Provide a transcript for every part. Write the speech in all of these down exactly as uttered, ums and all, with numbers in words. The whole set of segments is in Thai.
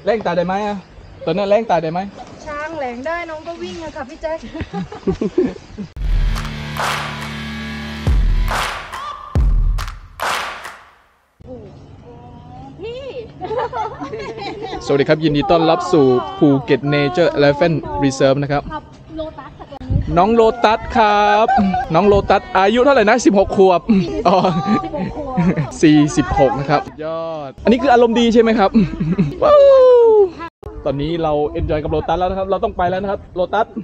แรงตาได้ไหมอ่ะตอนนั้นแรงตาได้ไหมช้างแหลงได้น้องก็วิ่งอะค่ะพี่แจ๊คสวัสดีครับยินดีต้อนรับสู่ภูเก็ตเนเจอร์เอเลฟเฟนต์รีเซิร์ฟนะครับน้องโลตัสครับน้องโลตัสอายุเท่าไหร่นะสิบหกขวบอ๋อสี่สิบหกนะครับยอดอันนี้คืออารมณ์ดีใช่ไหมครับว้าวตอนนี้เราเอนจอยกับโลตัสแล้วนะครับเราต้องไปแล้วนะครับโลตัส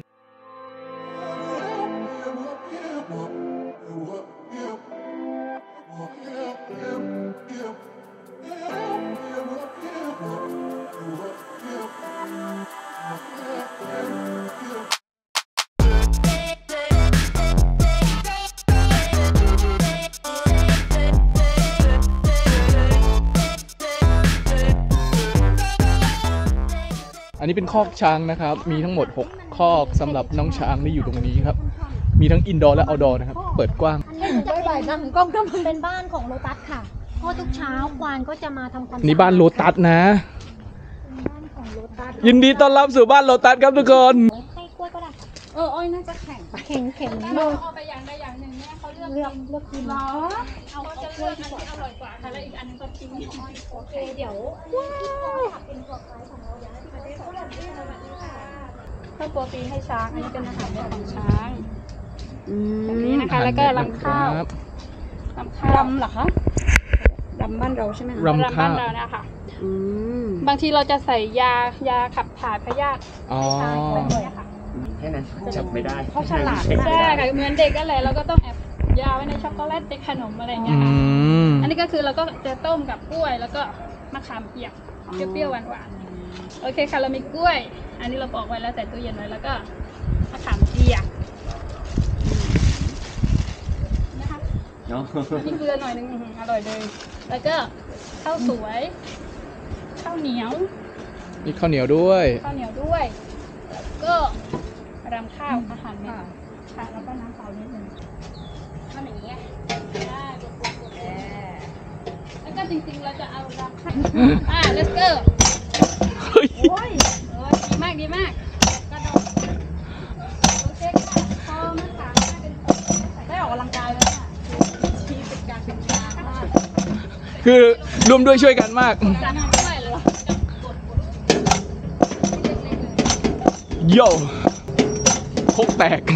อันนี้เป็นคอกช้างนะครับมีทั้งหมดหกคอกสำหรับน้องช้างที่อยู่ตรงนี้ครับมีทั้งอินดอร์และเอาท์ดอร์นะครับเปิดกว้างจะบ่ายๆนะกล้องทำเป็นบ้านของโลตัสค่ะเพราะทุกเช้าควานก็จะมาทำความนี่บ้านโลตัสนะบ้านของโลตัสยินดีต้อนรับสู่บ้านโลตัสครับทุกคนให้กล้วยก็ได้เอออ้อยน่าจะแข็งแข็งแข็งเราเอาไปอย่างใดอย่างหนึ่งเนี่ยเขาเลือกเลือกเลือกกินหรอเอาจะเลือกอันที่อร่อยกว่าค่ะแล้วอีกอันนึงก็ทิ้งโอเคเดี๋ยวเป็นตัวไฟของเราอย่างที่ประเทศเขาแบบนี้นะเพิ่มโปรตีนให้ช้างอันนี้เป็นอาหารของช้างแบบนี้นะคะแล้วก็รำข้าวรำข้าวรำเหรอคะรำบ้านเราใช่ไหมคะรำบ้านเราเนี่ยค่ะบางทีเราจะใส่ยายาขับถ่ายพยาธิให้ช้างแบบนี้ค่ะแค่นั้นจับไม่ได้เขาฉลาดใช่ค่ะเหมือนเด็กก็เลยเราก็ต้องแอบยาไว้ในช็อกโกแลตในขนมอะไรอย่างเงี้ยค่ะอันนี้ก็คือเราก็จะต้มกับกล้วยแล้วก็มะขามเปียกเปรี้ยวๆหวานๆโอเคค่ะเรามีกล้วยอันนี้เราปอกไว้แล้วใส่ตู้เย็นไว้แล้วก็มะขามเปียกนะคะนี่เกลือหน่อยนึงอร่อยเลยแล้วก็ข้าวสวยข้าวเหนียวมีข้าวเหนียวด้วยข้าวเหนียวด้วยแล้วก็รำข้าวอาหารเม็ดค่ะแล้วก็น้ำเปล่านิดนึงทำอย่างนี้ได้แล้วก็จริงๆเราจะเอารำข้าวอ่า let's go โอ้ยดีมากดีมากกระโดดโอเคค่ะพอมันสามารถเป็นได้ออกกำลังกายแล้วค่ะชีเป็นการเป็นงานมากคือร่วมด้วยช่วยกันมากโย่โคกแตก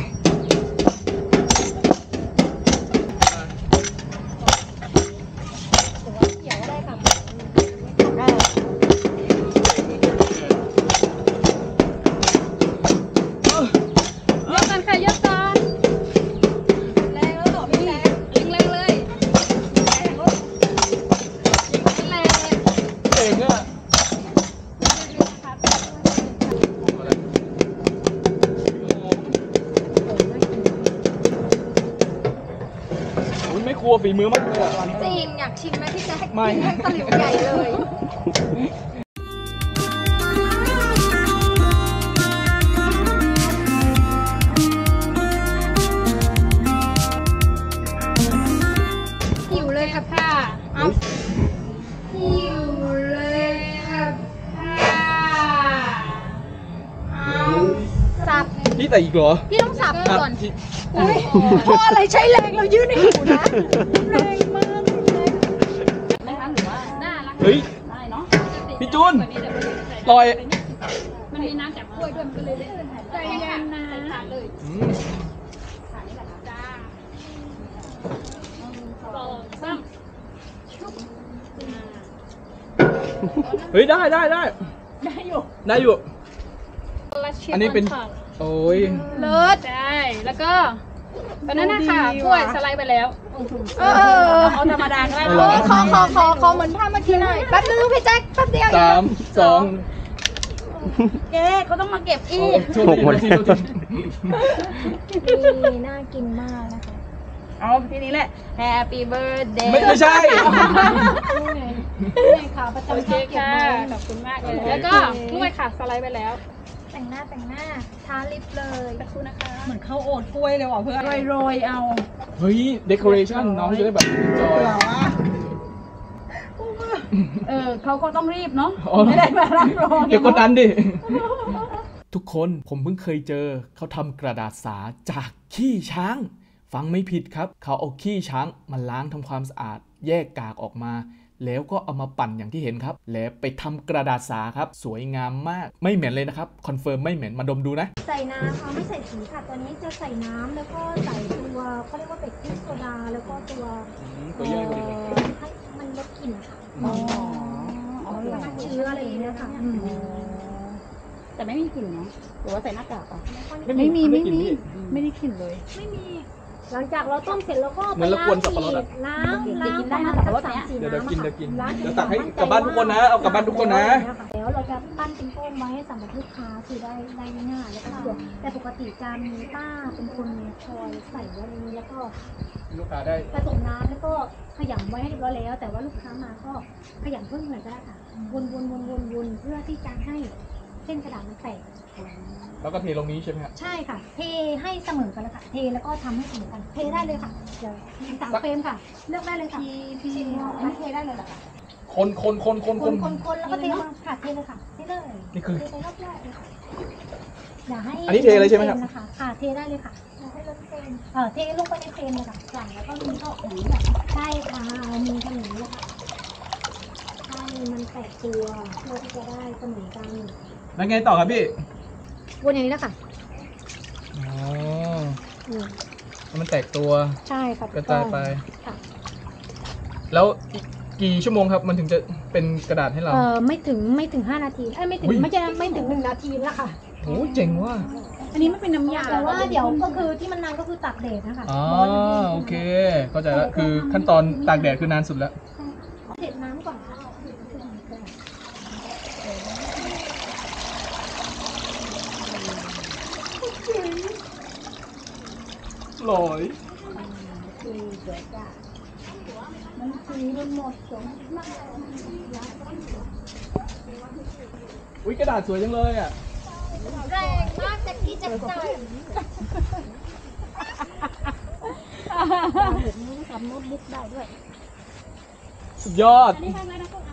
ไม่กลัวฝีมือมากเลยอ่ะจริงอยากชิมไหมพี่แจ๊คไม่ทั้งตะหลิวใหญ่เลยหิวเลยค่ะค่ะเอาหิวเลยค่ะเอาสับพี่แต่อีกเหรอพี่ต้องสับก่อนพออะไรใช้แรงเรายืดในหูนะแรงมากนะคะหรือว่าน่ารักเฮ้ยได้เนาะพี่จูนลอยมันมีน้ำจากกล้วยด้วยมันก็เลยใจเย็นนะใส่เลยใส่นี่แหละจ้าสองสามเฮ้ยได้ได้ได้ได้อยู่ได้อยู่อันนี้เป็นโอ้ยเลิศใช่แล้วก็ตอนนั้นนะคะกล้วยสไลด์ไปแล้วเออเอาธรรมดาก็ได้ขอขอขอขอขอเหมือนภาพเมื่อกี้หน่อยแป๊บนึงพี่แจ๊คแป๊บเดียวสามสองเก๊เขาต้องมาเก็บอีกหกหมดนี่น่ากินมากนะคะเอาทีนี้แหละ Happy Birthday ไม่ใช่ค่ะประจำชอบเก็บขอบคุณมากเลยแล้วก็กล้วยค่ะสไลด์ไปแล้วแต่งหน้าแต่งหน้าทาลิปเลยขอบคุณนะคะเหมือนข้าวโอ๊ตกล้วยเลยว่ะเพื่อนโรยๆเอาเฮ้ยเดคอเรชั่นน้องจะได้แบบจอยเออเขาก็ต้องรีบเนาะอ๋อไม่ได้มารับรองเดี๋ยวกดดันดิ ทุกคนผมเพิ่งเคยเจอเขาทำกระดาษสาจากขี้ช้าง ฟังไม่ผิดครับเขาเอาขี้ช้างมาล้างทำความสะอาด แยกกากออกมา แล้วก็เอามาปั่นอย่างที่เห็นครับ แล้วไปทำกระดาษสาครับสวยงามมากไม่เหม็นเลยนะครับคอนเฟิร์มไม่เหม็นมาดมดูนะใส่น้ำค่ะไม่ใส่สีค่ะตัวนี้จะใส่น้ำแล้วก็ใส่ตัวเขาเรียกว่าเบกกิ้งโซดาแล้วก็ตัวตัวย่อยกว่าเดิมเอ่อให้มันลดกลิ่นค่ะอ๋ออ๋อเหรอฆ่าเชื้ออะไรอย่างเงี้ยค่ะแต่ไม่มีกลิ่นเนาะหรือว่าใส่หน้ากากอ่ะไม่ไม่มีมีไม่ไม่กินมีพี่ไม่ได้กลิ่นเลยไม่มี หลังจากเราต้มเสร็จแล้วก็เหมือนเรากวนสับปะรดอะล้างเดี๋ยวล้างกินได้ประนะมาณสับปะรดสามเนี้ยสี่เดี๋ยวน้ำกินอะเดี๋ยวกินล้างจเดี๋ยวตักให้มั่ใจกลับบ้านทุกคนนะเอากลับบ้านทุกคนนะแล้วเราจะปั้นเป็นต้มไว้ให้สำหรับลูกค้าคือได้ได้ง่ายๆแล้วก็สะดวกแต่ปกติจะมีป้าเป็นคนคอยใส่ไว้ในนี้แล้วก็ลูกค้าได้ผสมน้ำแล้วก็ขยำไว้ให้เรียบร้อยแล้ว แต่ว่าลูกค้ามาก็ขยำเพิ่มหน่อยก็ได้ค่ะวนวนวนวนวนเพื่อที่จะให้เส้นกระดาษมันแตกแล้วก็เทลงนี้ใช่ไหมครับใช่ค่ะ เทให้เสมอกันเลยค่ะ เทแล้วก็ทำให้เสมอกัน เทได้เลยค่ะเดี๋ยวสามเฟรมค่ะ เลือกได้เลยค่ะพี่พี่เทได้เลยเหรอคะคนคนคนคนคคน นคนคนแล้วก็เทลงค่ะเทเลยค่ะเทเลยนี่คือเทไปรอบแรกเลยค่ะอย่าให้อันนี้เทเลยใช่ไหมครับนะคะค่ะเทได้เลยค่ะอย่าให้ล้นเฟรมเออเทลงไปในเฟรมเลยค่ะใส่แล้วก็มีก็อย่างนี้แบบใช่ค่ะเอามือขนาดนี้เลยค่ะให้มันแตกตัวเพื่อที่จะได้เสมอกันแล้วไงต่อครับพี่วนอย่างนี้แล้วค่ะอ๋ออืมให้มันแตกตัวใช่ค่ะกระจายไปค่ะแล้วอีกกี่ชั่วโมงครับ มันถึงจะเป็นกระดาษให้เราเออไม่ถึงไม่ถึงห้านาทีเอ้ยไม่ถึงอุ๊ยไม่ใช่ไม่ถึงหนึ่งนาทีแล้วค่ะโอ้เจ๋งว่ะอันนี้มันเป็นน้ำยาแต่ว่าเดี๋ยวก็คือที่มันนานก็คือตากแดดนะคะอ๋อโอเค เข้าใจแล้วคือขั้นตอนตากแดดคือนานสุดแล้วเสร็จน้ำก่อนค่ะลอยมันคือมันหมดสมมากอุ้ยกระดาษสวยจังเลยอ่ะแรงมากจากที่จะใจแบบนี้ทำโน้ตบุ๊กได้ด้วยสุดยอดอันนี้ทำอะไรนะพวก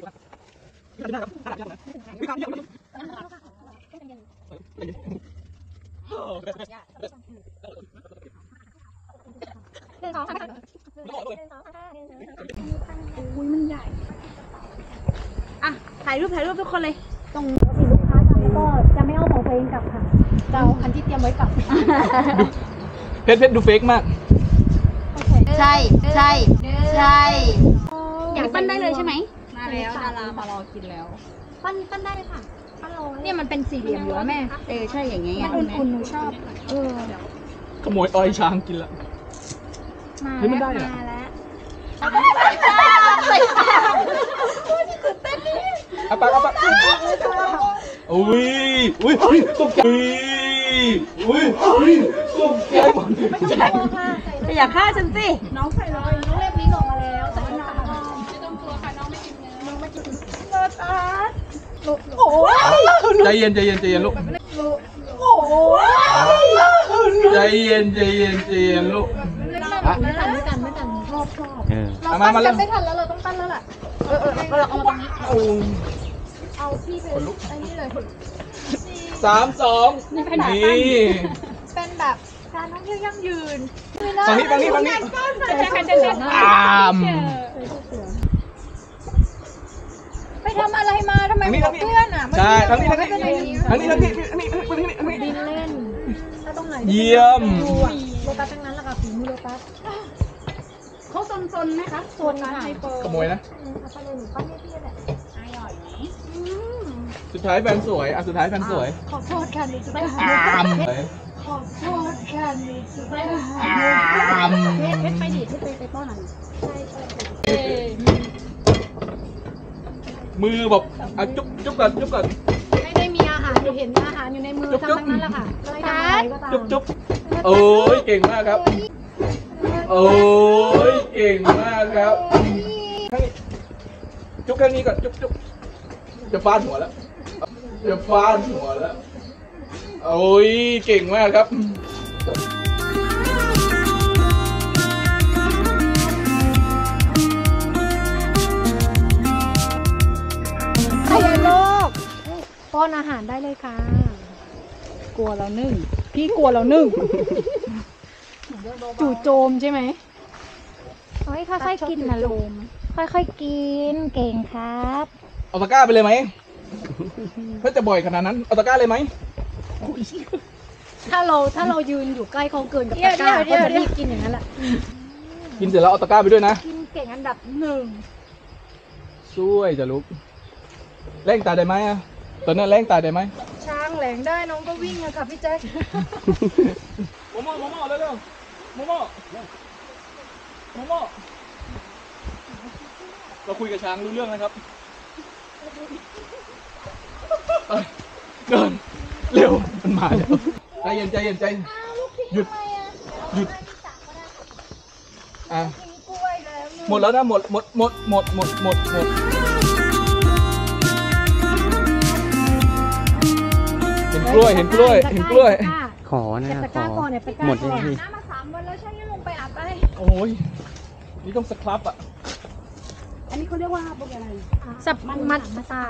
หนึ่งสองสามหนึ่งสองสามอุ้ยมันใหญ่อ่ะถ่ายรูปถ่ายรูปทุกคนเลยตรงปกติลูกค้าทำแล้วก็จะไม่เอาของตัวเองกลับค่ะจะเอาคันที่เตรียมไว้กลับเพชรเพชรดูเฟกมากใช่ใช่ใช่อยากปั้นได้เลยใช่ไหมมาแล้วดารามารอกินแล้วปั้นปั้นได้เลยค่ะปั้นโรยเนี่ยมันเป็นสี่เหลี่ยมอยู่แล้วแม่เออใช่อย่างเงี้ยมันอุ่นๆหนูชอบเออขโมยอ้อยช้างกินละมาเฮ้ยมัแล้วนได้อะมาแล้วเอาปากเอาปากอุ้ยอุ้ยอุ้ยตกใจอุ้ยอุ้ยตกใจหมดไม่อยากฆ่าฉันสิน้องใส่เลยน้องเล็บลิ้นออกมาแล้วแต่น้องไม่ต้องกลัวค่ะน้องไม่กินเนื้อน้องไม่กินใจเย็นใจเย็นใจเย็นลูกใจเย็นใจเย็นใจเย็นลูกไม่ทันไม่ทันไม่ทันชอบชอบเอามามาแล้วไม่ทันแล้วเราต้องปั้นแล้วล่ะเออเออเราเอามาตรงนี้โอ้เอาพี่ไปไอ้นี่เลยสามสองนี่เป็นแบบการท่องเที่ยวยั่งยืนฝั่งนี้ฝั่งนี้ฝั่งนี้ใช่ค่ะจะเล่นอามไปทำอะไรมาทำไมทางนี้กับทางนี้เพื่อนอ่ะใช่ทางนี้ไม่ทางเป็นนี้อย่างนี้ทางนี้ทางนี้ทางนี้ทางนี้ทางนี้ดินเล่น ถ้าตรงไหนเยี่ยมดูอะโลตัสทั้งนั้นแหละค่ะฝีมือโลตัสเขาซนๆไหมคะโซนค่ะไฮเปอร์ขโมยนะอืมเอาไปเลยหนูปั้นให้พี่แหละอร่อยไหมสุดท้ายแฟนสวยอ่ะสุดท้ายแฟนสวยขอโทษค่ะหนูจะไปหาอามขอโทษค่ะหนูจะไปหาอามเพชรไปดิเพชรไปไปป้อนหน่อยใช่ใช่เอ้ยมือแบบอ่ะจุ๊บจุ๊บก่อนจุ๊บก่อนไม่ได้มีอาหารอยู่เห็นอาหารอยู่ในมือจุ๊บทั้งนั้นแหละค่ะเลยทำอะไรก็ตามจุ๊บจุ๊บโอ้ยเก่งมากครับ โอ้ยเก่งมากครับข้างนี้จุ๊บข้างนี้ก่อนจุ๊บจุ๊บจะฟาดหัวแล้วจะฟาดหัวแล้วโอ้ยเก่งมากครับป้อนอาหารได้เลยค่ะกลัวเรานึ่งพี่กลัวเรานึ่งจู่โจมใช่ไหมเฮ้ยค่อยๆกินนะลูกค่อยๆกินเก่งครับเอาตะกร้าไปเลยไหมเพื่อจะบ่อยขนาดนั้นเอาตะกร้าเลยไหมถ้าเราถ้าเรายืนอยู่ใกล้เขาเกินกับตะกร้าก็จะรีบกินอย่างนั้นแหละกินเสร็จแล้วเอาตะกร้าไปด้วยนะกินเก่งอันดับหนึ่งช่วยจะลุกแรงตาได้ไหมอะตอนนี้แรงตาได้ไหมช้างแหลงได้น้องก็วิ่งอะค่ะพี่แจ๊คโมโม่โมโม่เร็วๆโมโม่โมโม่เราคุยกับช้างรู้เรื่องนะครับไปเดินเร็วมันมาแล้วใจเย็นใจเย็นใจเย็นหยุดหยุดอ่ะหมดแล้วนะหมดหมดหมดหมดหมดหมดหมดเห็นกล้วยเห็นกล้วยเห็นกล้วยขอนะเก็บตะขกร้าอก่อนเนี่ยตะกร้าหมดก่เลอนยพี่น้ำมาสามวันแล้วใช่ยังลงไปอาบไปโอ้ยนี่ต้องสครับอ่ะอันนี้เขาเรียกว่าพวกอะไรสับมันมัดตา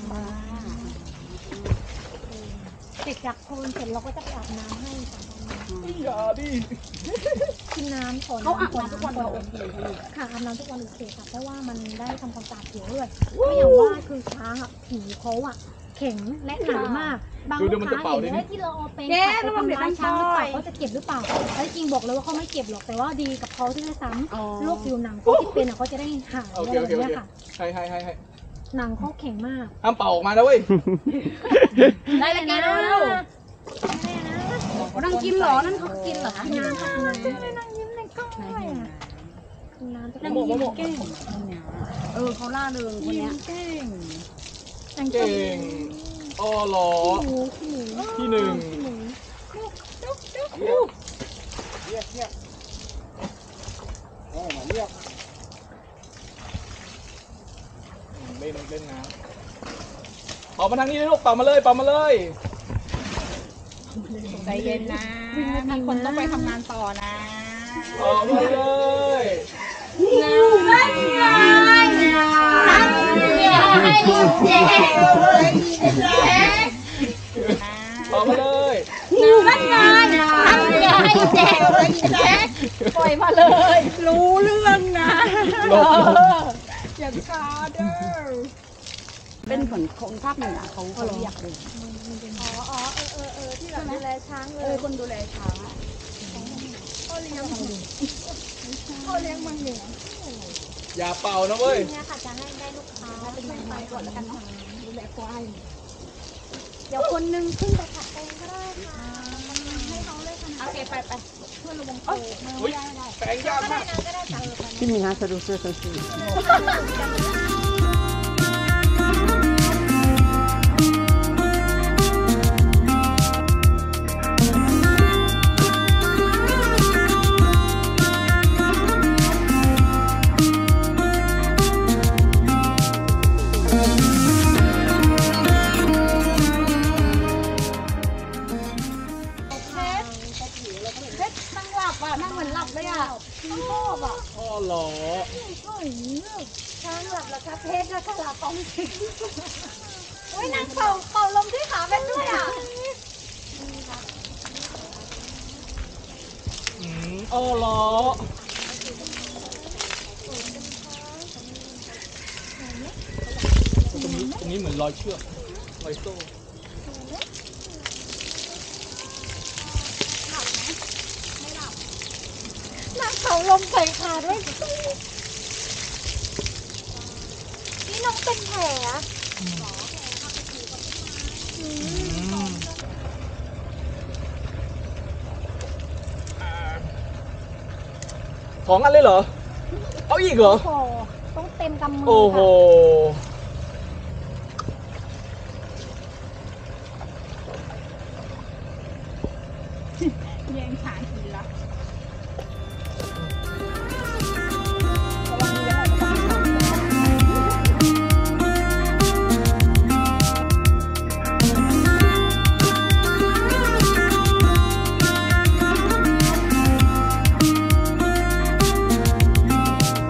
เสร็จจากโคนเสร็จเราก็จะไปอาบน้ำให้สามวันอย่าดิกินน้ำก่อนเขาอาบน้ำทุกวันเราโอเคค่ะอาบน้ำทุกวันโอเคค่ะเพราะว่ามันได้ทำความสะอาดผิวด้วยก็อย่างว่าคือช้างอ่ะผิวเขาอ่ะแข็งและหนามากบางลูกค้าเห็นได้ที่เราเอาเป็นขัดไปทำร้ายช้างหรือเปล่าเขาจะเจ็บหรือเปล่าแล้วจริงบอกเลยว่าเขาไม่เจ็บหรอกแต่ว่าดีกับเขาที่ได้ซ้ำโรคผิวหนังเขาที่เป็นอ่ะเขาจะได้หายโออะเคไรโอแบบเคโอนี้เคค่ะให้ให้ให้ให้หนังเขาแข็งมากห้ามเป่าออกมานะเว้ยได้เลยนะนั่งกินเหรอ นั่นเขากินเหรอกินน้ำค่ะกินน้ำนั่งยิ้มในกล้องเลยอ่ะกินน้ำจะนั่งยิ้มเก่งเออเขาล่าเริงคนเนี้ยเก่งเก่งอ้อหลอหมูขี้หมูที่หนึ่งขี้หมูเรียกเรียกโอ้มาเรียกเล่นเล่นน้ำเป่ามาทางนี้เลยลูกเป่ามาเลยเป่ามาเลยใจเย็นนะ มีคนต้องไปทำงานต่อนะเป่ามาเลย เป่ามาเลยปล่อยมาเลย รู้เรื่องนะหลบอย่าช้าเด้อ เป็นเหมือนคนภาคเหนือเขาเขาเรียกเลยอ๋ออ๋อเออเออเออที่แบบดูแลช้างเลเออย คนดูแลช้างอะพ่อเลี้ยงพ่อเลี้ยงมันเหนืออย่าเป่านะเว้ยเนี่ยค่ะจะให้ได้ลูกค้าเป็นคนไปก่อนแล้วกันค่ะดูแลควายเดี๋ยวคนนึงขึ้นไปขัดเองก็ได้ค่ะให้เขาเลยค่ะโอเคไปไปเพื่อนระวงโตอุ๊ยแปลงยากมากก็ได้จ้ะพี่มีฮะสะดุดเสื้อสะดุดนั่งหลับอ่ะ นั่งเหมือนหลับเลยอ่ะชอบอ่ะอ้อหลอโอ้ยช้างหลับแล้วค่ะเพชรแล้วค่ะหลับตองสิโอ้ยนางเป่าเป่าลมที่ขาเป็นด้วยอ่ะอืมอ้อหลอตรงนี้ตรงนี้เหมือนรอยเชือกรอยโซ่นางเป่าลมใส่ขาด้วยนี่น้องเป็นแผลสองอันเลยเหรอ เอาอีกเหรอคอต้องเต็มกำมือโอ้โหค่ะแย่งช้างกินละ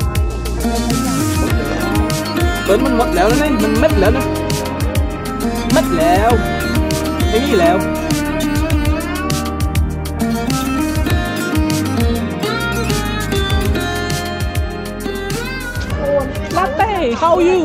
เบิร์นมันหมดแล้วนะนี่มันเม็ดแล้วนะ เม็ดชัดแล้วไม่มีแล้วลาเต้ how you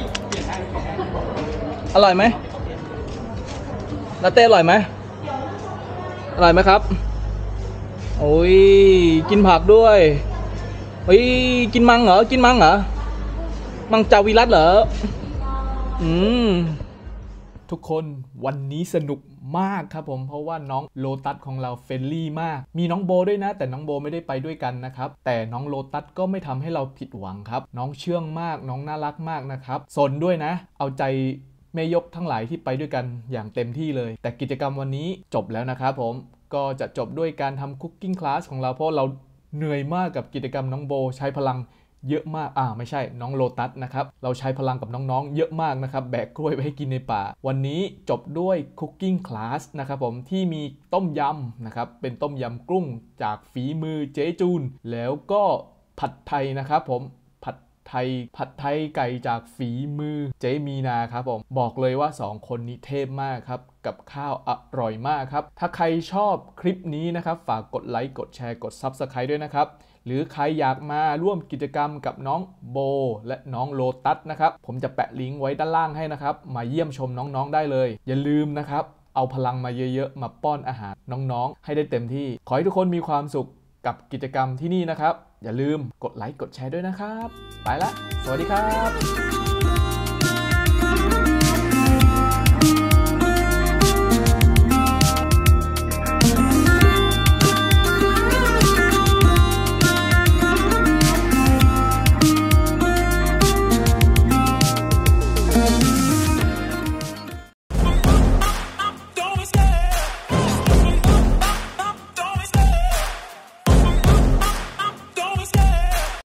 อร่อยไหมลาเต้อร่อยไหมอร่อยไหมครับโอ้ยกินผักด้วยเฮ้ยกินมังเหรอกินมังเหรอมังจาวิรัตเหรออืมทุกคนวันนี้สนุกมากครับผมเพราะว่าน้องโลตัสของเราเฟรนลี่มากมีน้องโบด้วยนะแต่น้องโบไม่ได้ไปด้วยกันนะครับแต่น้องโลตัสก็ไม่ทำให้เราผิดหวังครับน้องเชื่องมากน้องน่ารักมากนะครับสนด้วยนะเอาใจแม่ยกทั้งหลายที่ไปด้วยกันอย่างเต็มที่เลยแต่กิจกรรมวันนี้จบแล้วนะครับผมก็จะจบด้วยการทำคุกกิ้งคลาสของเราเพราะเราเหนื่อยมากกับกิจกรรมน้องโบใช้พลังเยอะมากอ่าไม่ใช่น้องโลตัสนะครับเราใช้พลังกับน้องๆเยอะมากนะครับแบกกล้วยไปให้กินในป่าวันนี้จบด้วยคุกกิ้งคลาสนะครับผมที่มีต้มยำนะครับเป็นต้มยำกุ้งจากฝีมือเจ๊จูนแล้วก็ผัดไทยนะครับผมผัดไทยผัดไทยไก่จากฝีมือเจ๊มีนาครับผมบอกเลยว่าสองคนนี้เทพมากครับกับข้าวอร่อยมากครับถ้าใครชอบคลิปนี้นะครับฝากกดไลค์กดแชร์กด ซับสไครบ์ ด้วยนะครับหรือใครอยากมาร่วมกิจกรรมกับน้องโบและน้องโลตัสนะครับผมจะแปะลิงก์ไว้ด้านล่างให้นะครับมาเยี่ยมชมน้องๆได้เลยอย่าลืมนะครับเอาพลังมาเยอะๆมาป้อนอาหารน้องๆให้ได้เต็มที่ขอให้ทุกคนมีความสุขกับกิจกรรมที่นี่นะครับอย่าลืมกดไลค์กดแชร์ด้วยนะครับไปละสวัสดีครับ